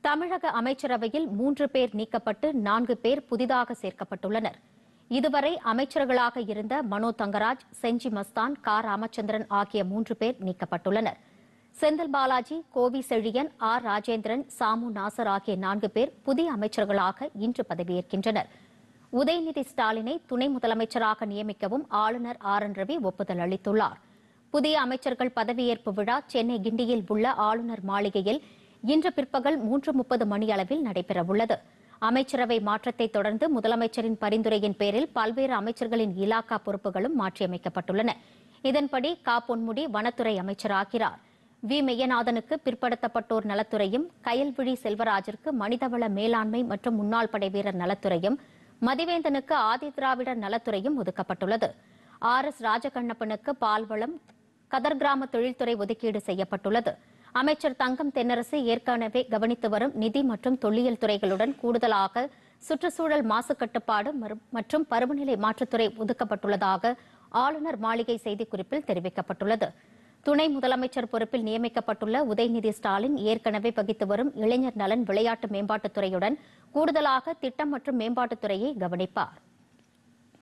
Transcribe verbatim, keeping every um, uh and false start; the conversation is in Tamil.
தமிழக அமைச்சரவையில் மூன்று பேர் நீக்கப்பட்டு நான்கு பேர் புதிதாக சேர்க்கப்பட்டுள்ளனர். இதுவரை அமைச்சர்களாக இருந்த மனோ தங்கராஜ், செஞ்சி மஸ்தான், கா ராமச்சந்திரன் ஆகிய மூன்று பேர் நீக்கப்பட்டுள்ளனர். செந்தில் பாலாஜி, கோவி செழியன், ஆர் ராஜேந்திரன், சாமு நாசர் ஆகிய நான்கு பேர் புதிய அமைச்சர்களாக இன்று பதவியேற்கின்றனர். உதயநிதி ஸ்டாலினை துணை முதலமைச்சராக நியமிக்கவும் ஆளுநர் ஆர் என் ரவி ஒப்புதல் அளித்துள்ளார். புதிய அமைச்சர்கள் பதவியேற்பு விழா சென்னை கிண்டியில் உள்ள ஆளுநர் மாளிகையில் இன்று பிற்பகல் மூன்று முப்பது மணியளவில் நடைபெறவுள்ளது. அமைச்சரவை மாற்றத்தை தொடர்ந்து முதலமைச்சரின் பரிந்துரையின் பேரில் பல்வேறு அமைச்சர்களின் இலாக்கா பொறுப்புகளும் மாற்றியமைக்கப்பட்டுள்ளன. இதன்படி கா பொன்முடி வனத்துறை அமைச்சராகிறார். வி மெய்யநாதனுக்கு பிற்படுத்தப்பட்டோர் நலத்துறையும், கயல்விழி செல்வராஜிற்கு மனிதவள மேலாண்மை மற்றும் முன்னாள் படைவீரர் நலத்துறையும், மதிவேந்தனுக்கு ஆதிதிராவிடர் நலத்துறையும் ஒதுக்கப்பட்டுள்ளது. ஆர் எஸ் ராஜகண்ணப்பனுக்கு பால்வளம், கதர் கிராம தொழில்துறை ஒதுக்கீடு செய்யப்பட்டுள்ளது. அமைச்சர் தங்கம் தென்னரசு ஏற்கனவே கவனித்து வரும் நிதி மற்றும் தொல்லியல் துறைகளுடன் கூடுதலாக சுற்றுச்சூழல் மாசு கட்டுப்பாடு மற்றும் பருவநிலை மாற்றத்துறை ஒதுக்கப்பட்டுள்ளதாக ஆளுநர் மாளிகை செய்திக்குறிப்பில் தெரிவிக்கப்பட்டுள்ளது. துணை முதலமைச்சர் பொறுப்பில் நியமிக்கப்பட்டுள்ள உதயநிதி ஸ்டாலின் ஏற்கனவே வகித்து வரும் இளைஞர் நலன், விளையாட்டு மேம்பாட்டுத்துறையுடன் கூடுதலாக திட்டம் மற்றும் மேம்பாட்டுத்துறையை கவனிப்பார்.